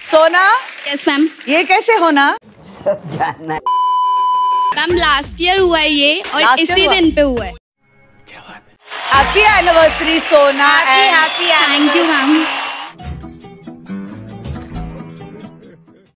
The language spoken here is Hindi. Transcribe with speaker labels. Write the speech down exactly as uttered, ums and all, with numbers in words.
Speaker 1: सोना।
Speaker 2: Yes ma'am.
Speaker 1: ये कैसे होना?
Speaker 3: सब जानना है
Speaker 2: मैम, लास्ट ईयर हुआ है ये और इसी दिन पे हुआ है।
Speaker 1: Happy anniversary Sona.
Speaker 2: Thank you ma'am.